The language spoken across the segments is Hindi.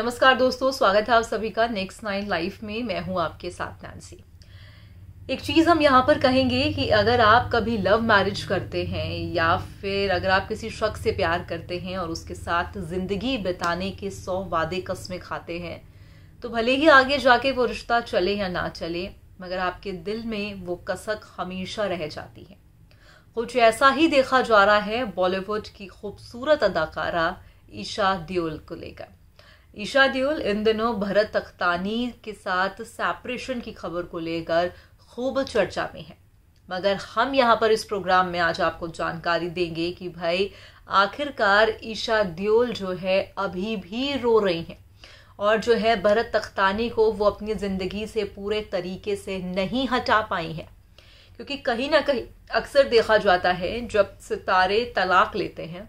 नमस्कार दोस्तों, स्वागत है आप सभी का नेक्स्ट 9 लाइफ में। मैं हूं आपके साथ नैन्सी। एक चीज़ हम यहाँ पर कहेंगे कि अगर आप कभी लव मैरिज करते हैं या फिर अगर आप किसी शख्स से प्यार करते हैं और उसके साथ ज़िंदगी बिताने के 100 वादे कस्में खाते हैं, तो भले ही आगे जाके वो रिश्ता चले या ना चले, मगर आपके दिल में वो कसक हमेशा रह जाती है। कुछ ऐसा ही देखा जा रहा है बॉलीवुड की खूबसूरत अदाकारा ईशा देओल को लेकर। ईशा देओल इन दिनों भरत तख्तानी के साथ सेपरेशन की खबर को लेकर खूब चर्चा में है, मगर हम यहाँ पर इस प्रोग्राम में आज आपको जानकारी देंगे कि भाई आखिरकार ईशा देओल जो है अभी भी रो रही हैं और जो है भरत तख्तानी को वो अपनी ज़िंदगी से पूरे तरीके से नहीं हटा पाई हैं। क्योंकि कहीं ना कहीं अक्सर देखा जाता है जब सितारे तलाक लेते हैं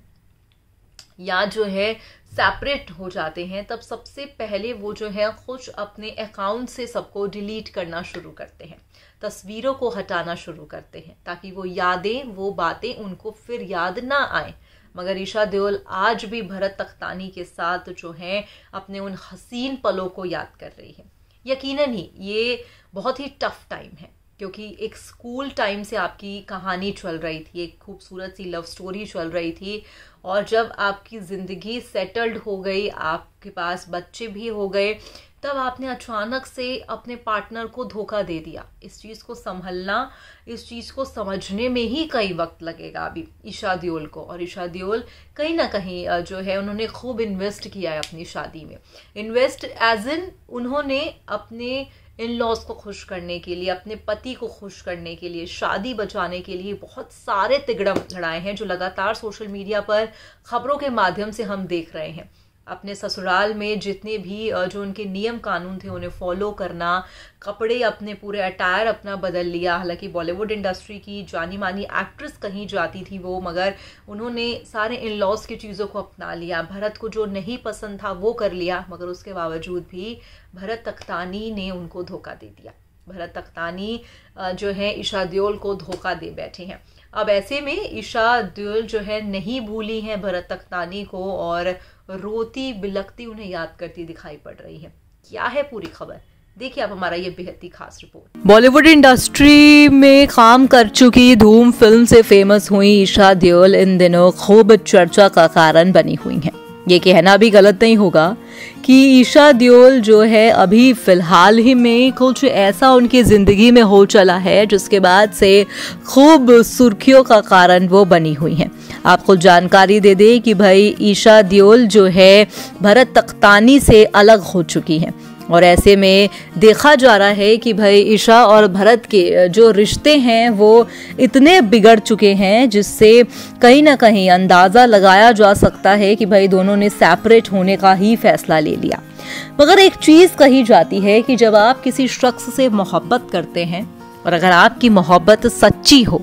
या जो है सेपरेट हो जाते हैं, तब सबसे पहले वो जो है खुद अपने अकाउंट से सबको डिलीट करना शुरू करते हैं, तस्वीरों को हटाना शुरू करते हैं ताकि वो यादें, वो बातें उनको फिर याद ना आए। मगर ईशा देओल आज भी भरत तख्तानी के साथ जो है अपने उन हसीन पलों को याद कर रही है। यकीनन ही ये बहुत ही टफ टाइम है, क्योंकि एक स्कूल टाइम से आपकी कहानी चल रही थी, एक खूबसूरत सी लव स्टोरी चल रही थी, और जब आपकी ज़िंदगी सेटल्ड हो गई, आपके पास बच्चे भी हो गए, तब आपने अचानक से अपने पार्टनर को धोखा दे दिया। इस चीज़ को संभलना, इस चीज़ को समझने में ही कई वक्त लगेगा अभी ईशा देओल को। और ईशा देओल कहीं ना कहीं जो है उन्होंने खूब इन्वेस्ट किया है अपनी शादी में। इन्वेस्ट एज इन उन्होंने अपने इन लॉज को खुश करने के लिए, अपने पति को खुश करने के लिए, शादी बचाने के लिए बहुत सारे तिगड़म लड़ाए हैं जो लगातार सोशल मीडिया पर खबरों के माध्यम से हम देख रहे हैं। अपने ससुराल में जितने भी जो उनके नियम कानून थे उन्हें फॉलो करना, कपड़े अपने पूरे अटायर अपना बदल लिया। हालांकि बॉलीवुड इंडस्ट्री की जानी मानी एक्ट्रेस कहीं जाती थी वो, मगर उन्होंने सारे इन लॉज की चीज़ों को अपना लिया। भरत को जो नहीं पसंद था वो कर लिया, मगर उसके बावजूद भी भरत तख्तानी ने उनको धोखा दे दिया। भरत तख्तानी जो है ईशा देओल को धोखा दे बैठे हैं। अब ऐसे में ईशा देओल जो है नहीं भूली हैं भरत तख्तानी को और रोती बिलखती उन्हें याद करती दिखाई पड़ रही है। क्या है पूरी खबर, देखिए आप हमारा ये बेहद ही खास रिपोर्ट। बॉलीवुड इंडस्ट्री में काम कर चुकी धूम फिल्म से फेमस हुई ईशा देओल इन दिनों खूब चर्चा का कारण बनी हुई हैं। ये कहना भी गलत नहीं होगा कि ईशा देओल जो है अभी फिलहाल ही में कुछ ऐसा उनकी ज़िंदगी में हो चला है जिसके बाद से खूब सुर्खियों का कारण वो बनी हुई हैं। आपको जानकारी दे दें कि भाई ईशा देओल जो है भरत तख्तानी से अलग हो चुकी हैं, और ऐसे में देखा जा रहा है कि भाई ईशा और भरत के जो रिश्ते हैं वो इतने बिगड़ चुके हैं जिससे कहीं ना कहीं अंदाज़ा लगाया जा सकता है कि भाई दोनों ने सेपरेट होने का ही फैसला ले लिया। मगर एक चीज़ कही जाती है कि जब आप किसी शख्स से मोहब्बत करते हैं और अगर आपकी मोहब्बत सच्ची हो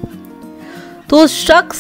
तो शख्स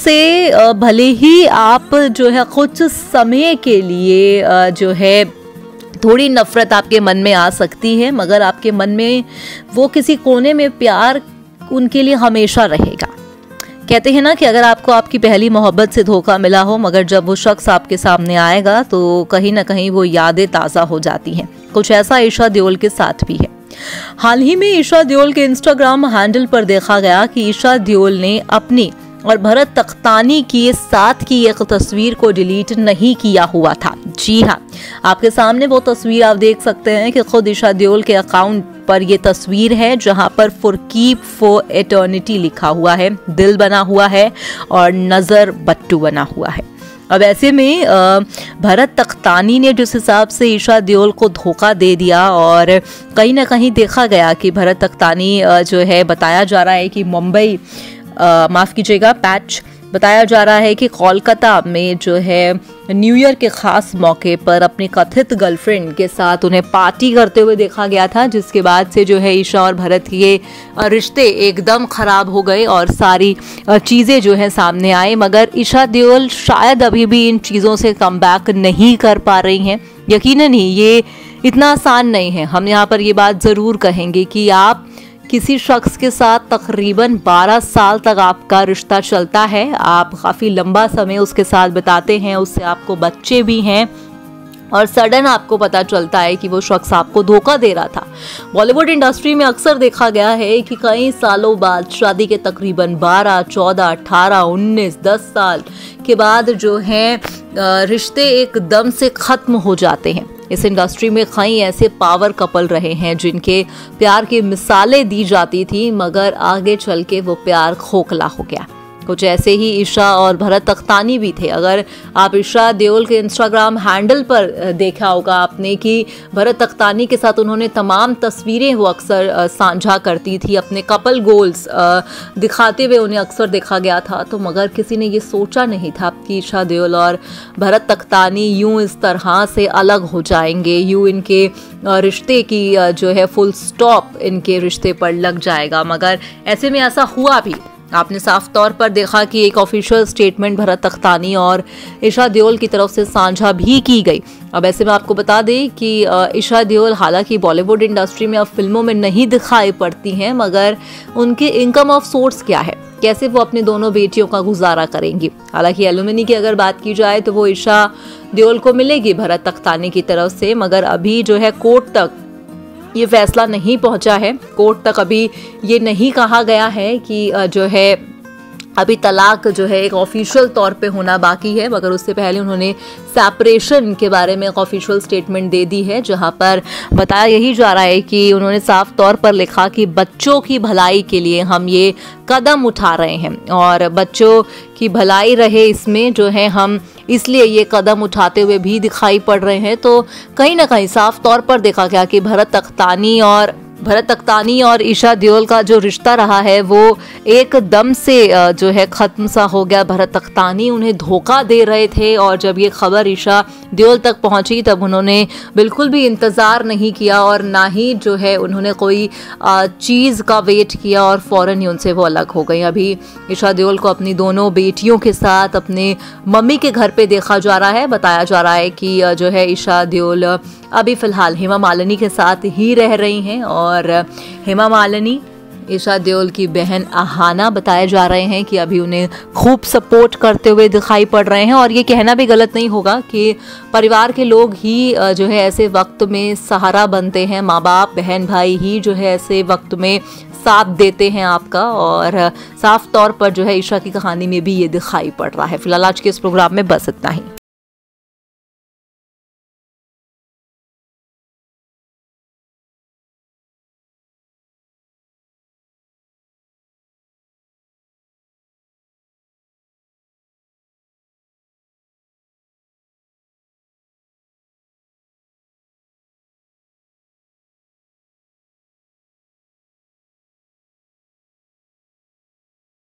से भले ही आप जो है कुछ समय के लिए जो है थोड़ी नफरत आपके मन में आ सकती है, मगर आपके मन में वो किसी कोने में प्यार उनके लिए हमेशा रहेगा। कहते हैं ना कि अगर आपको आपकी पहली मोहब्बत से धोखा मिला हो, मगर जब वो शख्स आपके सामने आएगा तो कहीं ना कहीं वो यादें ताज़ा हो जाती हैं। कुछ ऐसा ईशा देओल के साथ भी है। हाल ही में ईशा देओल के इंस्टाग्राम हैंडल पर देखा गया कि ईशा देओल ने अपनी और भरत तख्तानी के साथ की एक तस्वीर को डिलीट नहीं किया हुआ था। जी हाँ, आपके सामने वो तस्वीर आप देख सकते हैं कि खुद ईशा देओल के अकाउंट पर ये तस्वीर है जहां पर फॉर कीप फॉर एटर्निटी लिखा हुआ है, दिल बना हुआ है और नज़र बट्टू बना हुआ है। अब ऐसे में भरत तख्तानी ने जिस हिसाब से ईशा देओल को धोखा दे दिया, और कहीं ना कहीं देखा गया कि भरत तख्तानी जो है बताया जा रहा है कि मुंबई माफ़ कीजिएगा पैच बताया जा रहा है कि कोलकाता में जो है न्यू ईयर के ख़ास मौके पर अपनी कथित गर्लफ्रेंड के साथ उन्हें पार्टी करते हुए देखा गया था, जिसके बाद से जो है ईशा और भरत के रिश्ते एकदम ख़राब हो गए और सारी चीज़ें जो है सामने आई। मगर ईशा देओल शायद अभी भी इन चीज़ों से कम बैक नहीं कर पा रही हैं। यकीनन ही ये इतना आसान नहीं है। हम यहाँ पर ये बात ज़रूर कहेंगे कि आप किसी शख्स के साथ तकरीबन 12 साल तक आपका रिश्ता चलता है, आप काफ़ी लंबा समय उसके साथ बिताते हैं, उससे आपको बच्चे भी हैं, और सडन आपको पता चलता है कि वो शख्स आपको धोखा दे रहा था। बॉलीवुड इंडस्ट्री में अक्सर देखा गया है कि कई सालों बाद शादी के तकरीबन 12, 14, 18, 19, 10 साल के बाद जो है रिश्ते एकदम से खत्म हो जाते हैं। इस इंडस्ट्री में कई ऐसे पावर कपल रहे हैं जिनके प्यार की मिसालें दी जाती थी, मगर आगे चल के वो प्यार खोखला हो गया। कुछ ऐसे ही ईशा और भरत तख्तानी भी थे। अगर आप ईशा देओल के इंस्टाग्राम हैंडल पर देखा होगा आपने कि भरत तख्तानी के साथ उन्होंने तमाम तस्वीरें वो अक्सर साझा करती थी, अपने कपल गोल्स दिखाते हुए उन्हें अक्सर देखा गया था। तो मगर किसी ने ये सोचा नहीं था कि ईशा देओल और भरत तख्तानी यूं इस तरह से अलग हो जाएंगे, यूं इनके रिश्ते की जो है फुल स्टॉप इनके रिश्ते पर लग जाएगा। मगर ऐसे में ऐसा हुआ भी। आपने साफ तौर पर देखा कि एक ऑफिशियल स्टेटमेंट भरत तख्तानी और ईशा देओल की तरफ से साझा भी की गई। अब ऐसे में आपको बता दें कि ईशा देओल हालांकि बॉलीवुड इंडस्ट्री में अब फिल्मों में नहीं दिखाई पड़ती हैं, मगर उनके इनकम ऑफ सोर्स क्या है, कैसे वो अपनी दोनों बेटियों का गुजारा करेंगी। हालांकि एलुमनी की अगर बात की जाए तो वो ईशा देओल को मिलेगी भरत तख्तानी की तरफ से, मगर अभी जो है कोर्ट तक ये फैसला नहीं पहुंचा है। कोर्ट तक अभी ये नहीं कहा गया है कि जो है अभी तलाक जो है एक ऑफिशियल तौर पे होना बाकी है, मगर उससे पहले उन्होंने सेपरेशन के बारे में एक ऑफिशियल स्टेटमेंट दे दी है, जहां पर बताया यही जा रहा है कि उन्होंने साफ तौर पर लिखा कि बच्चों की भलाई के लिए हम ये कदम उठा रहे हैं और बच्चों की भलाई रहे इसमें जो है हम इसलिए ये कदम उठाते हुए भी दिखाई पड़ रहे हैं। तो कहीं ना कहीं साफ तौर पर देखा गया कि भरत तख्तानी और ईशा देओल का जो रिश्ता रहा है वो एकदम से जो है खत्म सा हो गया। भरत तख्तानी उन्हें धोखा दे रहे थे और जब ये खबर ईशा देओल तक पहुंची तब उन्होंने बिल्कुल भी इंतज़ार नहीं किया और ना ही जो है उन्होंने कोई चीज़ का वेट किया और फ़ौरन ही उनसे वो अलग हो गई। अभी ईशा देओल को अपनी दोनों बेटियों के साथ अपने मम्मी के घर पे देखा जा रहा है। बताया जा रहा है कि जो है ईशा देओल अभी फ़िलहाल हेमा मालिनी के साथ ही रह रही हैं और हेमा मालिनी ईशा देओल की बहन अहाना बताए जा रहे हैं कि अभी उन्हें खूब सपोर्ट करते हुए दिखाई पड़ रहे हैं। और ये कहना भी गलत नहीं होगा कि परिवार के लोग ही जो है ऐसे वक्त में सहारा बनते हैं, माँ बाप बहन भाई ही जो है ऐसे वक्त में साथ देते हैं आपका। और साफ तौर पर जो है ईशा की कहानी में भी ये दिखाई पड़ रहा है। फिलहाल आज के इस प्रोग्राम में बस इतना ही।